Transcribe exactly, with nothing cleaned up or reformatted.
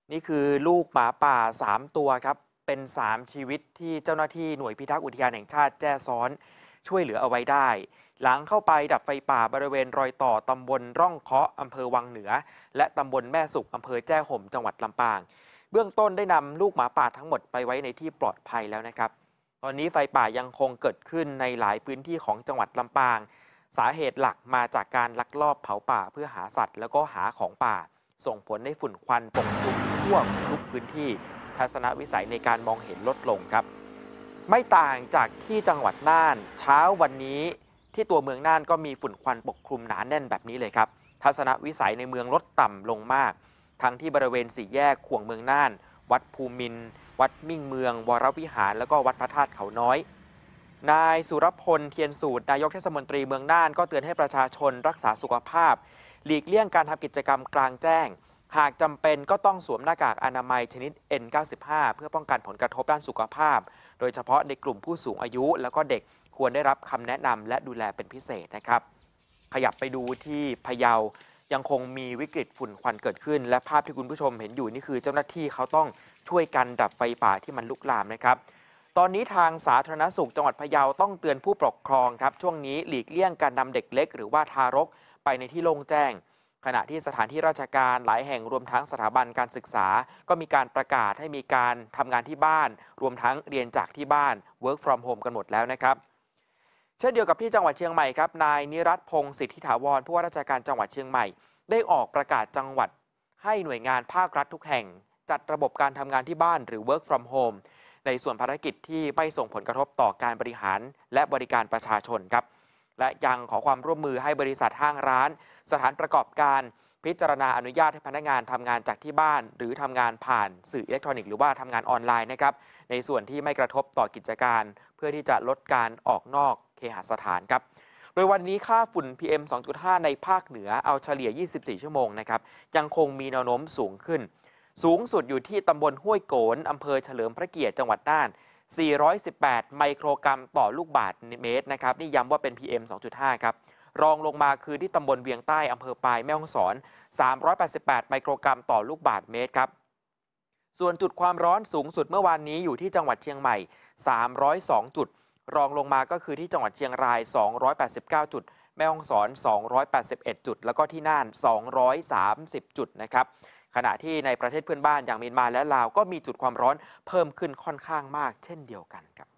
นี่คือลูกหมาป่าสามตัวครับเป็นสามชีวิตที่เจ้าหน้าที่หน่วยพิทักษ์อุทยานแห่งชาติแจ้ซ้อนช่วยเหลือเอาไว้ได้หลังเข้าไปดับไฟป่าบริเวณรอยต่อตำบลร่องเคาะอำเภอวังเหนือและตำบลแม่สุขอำเภอแจ้ห่มจังหวัดลำปางเบื้องต้นได้นำลูกหมาป่าทั้งหมดไปไว้ในที่ปลอดภัยแล้วนะครับตอนนี้ไฟป่ายังคงเกิดขึ้นในหลายพื้นที่ของจังหวัดลำปางสาเหตุหลักมาจากการลักลอบเผาป่าเพื่อหาสัตว์แล้วก็หาของป่าส่งผลให้ฝุ่นควันปกคลุมทั่วทุกพื้นที่ทัศนวิสัยในการมองเห็นลดลงครับไม่ต่างจากที่จังหวัดน่านเช้าวันนี้ที่ตัวเมืองน่านก็มีฝุ่นควันปกคลุมหนาแน่นแบบนี้เลยครับทัศนวิสัยในเมืองลดต่ำลงมากทั้งที่บริเวณสี่แยกขวงเมืองน่านวัดภูมินทร์วัดมิ่งเมืองวรวิหารแล้วก็วัดพระธาตุเขาน้อยนายสุรพลเทียนสูตรนายกเทศมนตรีเมืองน่านก็เตือนให้ประชาชนรักษาสุขภาพหลีกเลี่ยงการทำกิจกรรมกลางแจ้งหากจำเป็นก็ต้องสวมหน้ากากอนามัยชนิด เอ็น เก้าสิบห้า เพื่อป้องกันผลกระทบด้านสุขภาพโดยเฉพาะในกลุ่มผู้สูงอายุแล้วก็เด็กควรได้รับคำแนะนำและดูแลเป็นพิเศษนะครับขยับไปดูที่พะเยายังคงมีวิกฤตฝุ่นควันเกิดขึ้นและภาพที่คุณผู้ชมเห็นอยู่นี่คือเจ้าหน้าที่เขาต้องช่วยกันดับไฟป่าที่มันลุกลามนะครับตอนนี้ทางสาธารณสุขจังหวัดพะเยาต้องเตือนผู้ปกครองครับช่วงนี้หลีกเลี่ยงการนำเด็กเล็กหรือว่าทารกไปในที่โล่งแจ้งขณะที่สถานที่ราชการหลายแห่งรวมทั้งสถาบันการศึกษาก็มีการประกาศให้มีการทำงานที่บ้านรวมทั้งเรียนจากที่บ้าน work from home กันหมดแล้วนะครับเช่นเดียวกับที่จังหวัดเชียงใหม่ครับนายนิรัตพงศ์สิทธิถาวรผู้ว่าราชการจังหวัดเชียงใหม่ได้ออกประกาศจังหวัดให้หน่วยงานภาครัฐทุกแห่งจัดระบบการทำงานที่บ้านหรือ work from home ในส่วนภารกิจที่ไม่ส่งผลกระทบต่อการบริหารและบริการประชาชนครับและยังขอความร่วมมือให้บริษัทห้างร้านสถานประกอบการพิจารณาอนุญาตให้พนักงานทำงานจากที่บ้านหรือทำงานผ่านสื่ออิเล็กทรอนิกส์หรือว่าทำงานออนไลน์นะครับในส่วนที่ไม่กระทบต่อกิจการเพื่อที่จะลดการออกนอกเคหสถานครับโดยวันนี้ค่าฝุ่น พี เอ็ม สองจุดห้า ในภาคเหนือเอาเฉลี่ยยี่สิบสี่ชั่วโมงนะครับยังคงมีแนวโน้มสูงขึ้นสูงสุดอยู่ที่ตำบลห้วยโกนอำเภอเฉลิมพระเกียรติจังหวัดน่านสี่ร้อยสิบแปดไมโครกรัมต่อลูกบาศก์เมตรนะครับนี่ย้ำว่าเป็น พี เอ็ม สองจุดห้า ครับรองลงมาคือที่ตำบลเวียงใต้อำเภอปายแม่ฮ่องสอนสามร้อยแปดสิบแปดไมโครกรัมต่อลูกบาศก์เมตรครับส่วนจุดความร้อนสูงสุดเมื่อวานนี้อยู่ที่จังหวัดเชียงใหม่สามร้อยสองจุดรองลงมาก็คือที่จังหวัดเชียงรายสองร้อยแปดสิบเก้าจุดแม่ฮ่องสอนสองร้อยแปดสิบเอ็ดจุดแล้วก็ที่น่านสองร้อยสามสิบจุดนะครับขณะที่ในประเทศเพื่อนบ้านอย่างเมียนมาและลาวก็มีจุดความร้อนเพิ่มขึ้นค่อนข้างมากเช่นเดียวกันครับ